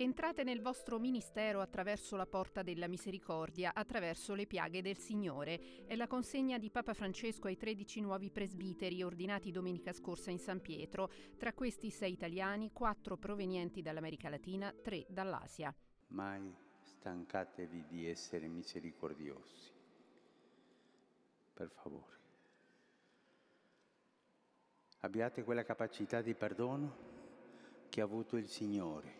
Entrate nel vostro ministero attraverso la porta della misericordia, attraverso le piaghe del Signore. È la consegna di Papa Francesco ai 13 nuovi presbiteri ordinati domenica scorsa in San Pietro. Tra questi 6 italiani, 4 provenienti dall'America Latina, 3 dall'Asia. Mai stancatevi di essere misericordiosi. Per favore. Abbiate quella capacità di perdono che ha avuto il Signore,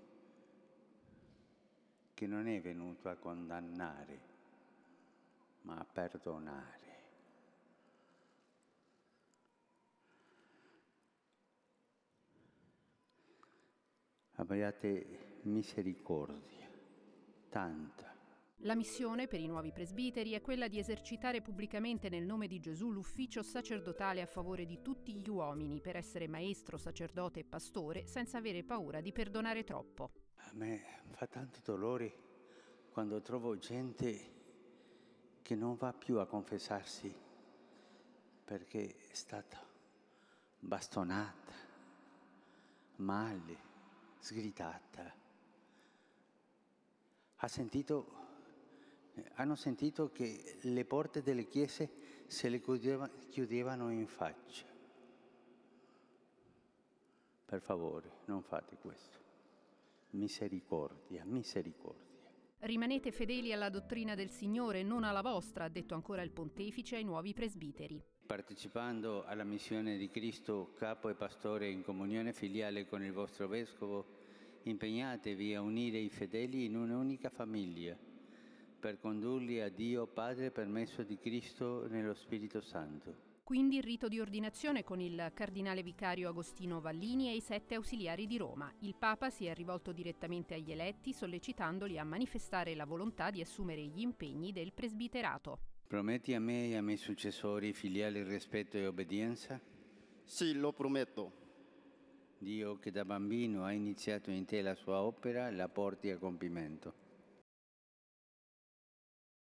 che non è venuto a condannare, ma a perdonare. Abbiate misericordia, tanta. La missione per i nuovi presbiteri è quella di esercitare pubblicamente nel nome di Gesù l'ufficio sacerdotale a favore di tutti gli uomini per essere maestro, sacerdote e pastore senza avere paura di perdonare troppo. A me fa tanto dolore quando trovo gente che non va più a confessarsi perché è stata bastonata, male, sgridata. Hanno sentito che le porte delle chiese se le chiudevano in faccia. Per favore, non fate questo. Misericordia, misericordia. Rimanete fedeli alla dottrina del Signore, non alla vostra, ha detto ancora il pontefice ai nuovi presbiteri. Partecipando alla missione di Cristo, capo e pastore in comunione filiale con il vostro vescovo, impegnatevi a unire i fedeli in un'unica famiglia, per condurli a Dio Padre per mezzo di Cristo nello Spirito Santo. Quindi il rito di ordinazione con il cardinale vicario Agostino Vallini e i 7 ausiliari di Roma. Il Papa si è rivolto direttamente agli eletti, sollecitandoli a manifestare la volontà di assumere gli impegni del presbiterato. Prometti a me e ai miei successori filiale rispetto e obbedienza? Sì, lo prometto. Dio che da bambino ha iniziato in te la sua opera, la porti a compimento.